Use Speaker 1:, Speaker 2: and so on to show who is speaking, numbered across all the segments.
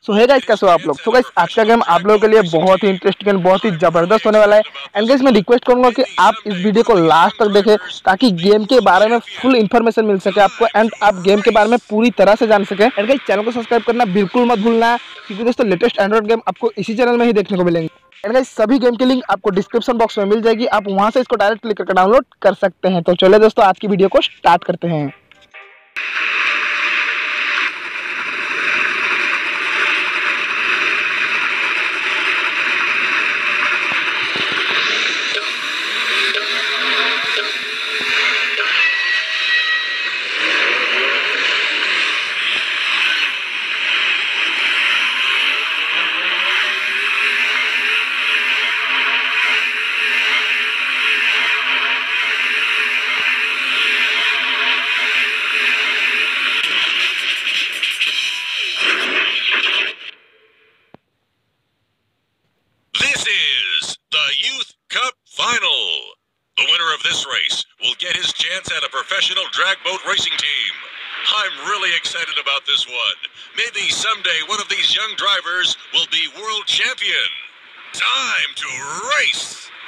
Speaker 1: सो है गाइस, कैसे हो आप लोग। सो गाइस, आज का गेम आप लोगों के लिए बहुत ही इंटरेस्टिंग एंड बहुत ही जबरदस्त होने वाला है। एंड गाइस, मैं रिक्वेस्ट करूंगा कि आप इस वीडियो को लास्ट तक देखें ताकि गेम के बारे में फुल इन्फॉर्मेशन मिल सके आपको एंड आप गेम के बारे में पूरी तरह से जान सके। एंड गाइस, चैनल को सब्सक्राइब करना बिल्कुल मत भूलना, क्योंकि दोस्तों लेटेस्ट एंड्रॉइड गेम आपको इसी चैनल में ही देखने को मिलेंगे। एंड गाइस, सभी गेम की लिंक आपको डिस्क्रिप्शन बॉक्स में मिल जाएगी, आप वहां से इसको डायरेक्ट क्लिक करके डाउनलोड कर सकते हैं। तो चलिए दोस्तों, आज की वीडियो को स्टार्ट करते हैं।
Speaker 2: This is the Youth Cup Final. The winner of this race will get his chance at a professional drag boat racing team. I'm really excited about this one. Maybe someday one of these young drivers will be world champion. Time to race!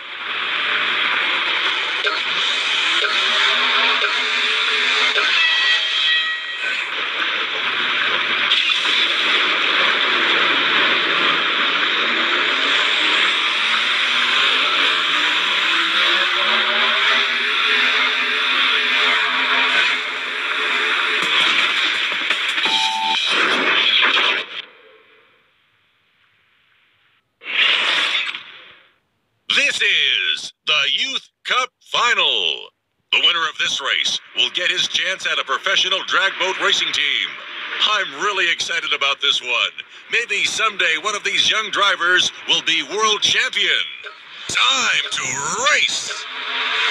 Speaker 2: This is the Youth Cup Final. The winner of this race will get his chance at a professional drag boat racing team. I'm really excited about this one. Maybe someday one of these young drivers will be world champion. Time to race!